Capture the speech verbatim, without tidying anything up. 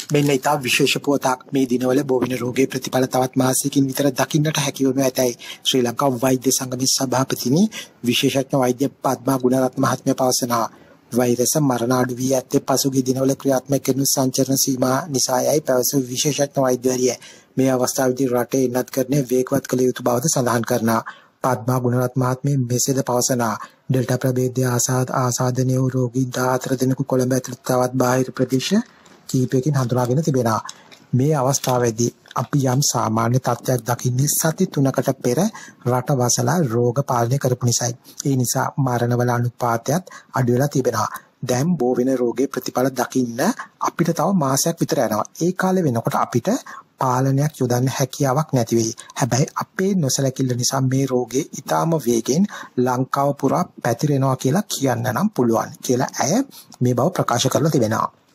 මෙන්න ඉතා විශේෂ පුවතක් මේ දිනවල බෝවින රෝගයේ ප්‍රතිඵල තවත් මාසයකින් විතර දකින්නට හැකි වනු ඇතැයි ශ්‍රී ලංකා වෛද්‍ය සංගමේ සභාපතිනි විශේෂඥ වෛද්‍ය පද්මා ගුණරත්න මහත්මිය පවසනවා. වෛරස මරණ අඩු වී ඇත්තේ පසුගිය දිනවල ක්‍රියාත්මක කරන සංචරණ සීමා නිසායයි පැවසු විශේෂඥ වෛද්‍යවරිය මේ අවස්ථාවේදී රටේ ඉන්නත් කරන්නේ වේගවත් කළ යුතු බවද සඳහන් කරනවා. පද්මා ගුණරත්න මහත්මිය මෙසේද පවසනවා. ඩෙල්ටා ප්‍රභේදයේ ආසාද ආසාදනීය වූ රෝගීන් දාහතර දෙනෙකු කොළඹ ඇතුළත තවත් බාහිර ප්‍රදේශ කීපයකින් හඳුනාගෙන තිබෙනවා. මේ අවස්ථාවේදී අපි යම් සාමාන්‍ය තත්ත්වයක් දකින්නේ සති තුනකට පෙර රට වසලා රෝග පාලනය කරපු නිසායි. ඒ නිසා මරණවල අනුපාතයත් අඩු වෙලා තිබෙනවා. දැන් බෝ වෙන රෝගේ ප්‍රතිඵල දකින්න අපිට තව මාසයක් විතර යනවා. ඒ කාලේ වෙනකොට අපිට පාලනයක් යොදන්න හැකියාවක් නැති වෙයි. හැබැයි අපේ නොසලකිල්ල නිසා මේ රෝගේ ඊටාම වේගෙන් ලංකාව පුරා පැතිරෙනවා කියලා කියන්න නම් පුළුවන් කියලා ඇය මේ බව ප්‍රකාශ කරලා තිබෙනවා.